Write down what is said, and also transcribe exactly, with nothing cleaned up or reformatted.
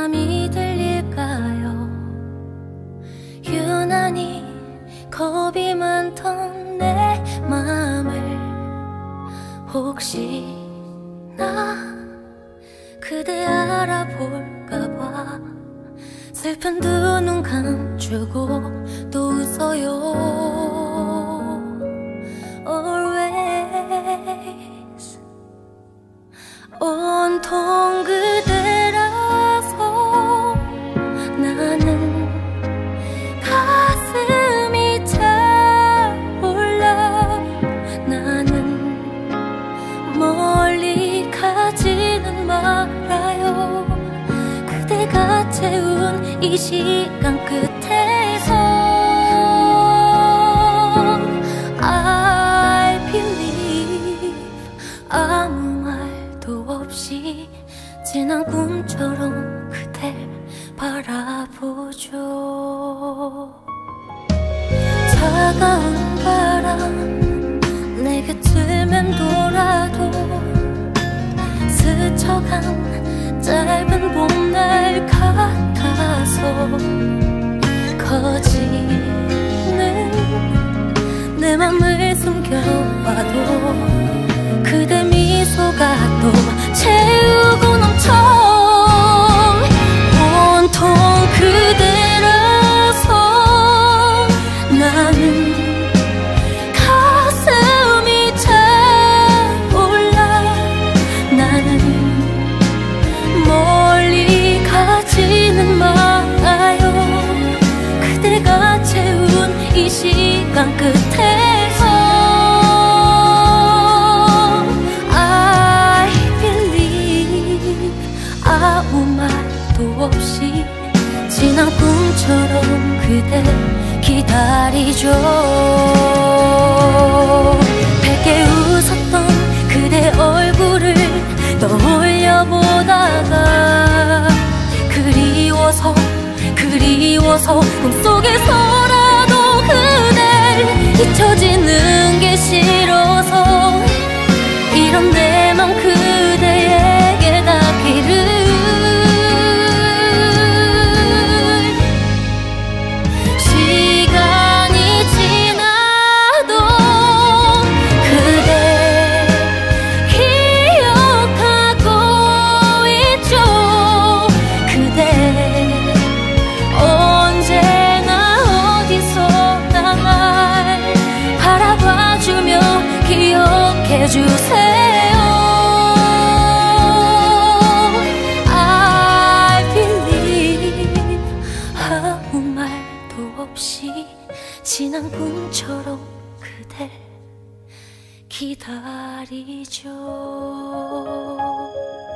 맘이 들릴까요? 유난히 겁이 많던 내 맘을 혹시나 그대 알아볼까봐 슬픈 두 눈 감추고 또 웃어요. Always 온통 그대라서 나는 가슴이 차올라. 나는 멀리 가지는 말아요. 그대가 채운 이 시간 끝에서 I believe 아무 말도 없이 지난 꿈처럼 그댈 바라보죠. 차가운 바람 내 곁을 맴돌아도 스쳐간 짧은 봄날 같아서 커지는 내 맘을 숨겨봐도 그대 미소가 또 채우고 넘쳐. 온통 그대라서 나는 가슴이 차올라. 나는 멀리 가지는 말아요. 그대가 채운 이 시간 끝에서 I believe 아무 말도 없이 지난 꿈처럼 그댈 기다리죠. 밝게 웃었던 그대 얼굴을 떠올려보다가 그리워서 그리워서 꿈속에서라도 그댈 잊혀지는 게 싫어서 이런 내 맘 그대에게 닿기를. 시간이 지나도 그대 기억하고 있죠. 그대 언제나 어디서나 날 바라봐주며 기억해주세요. I believe 아무 말도 없이 지난 꿈처럼 그댈 기다리죠.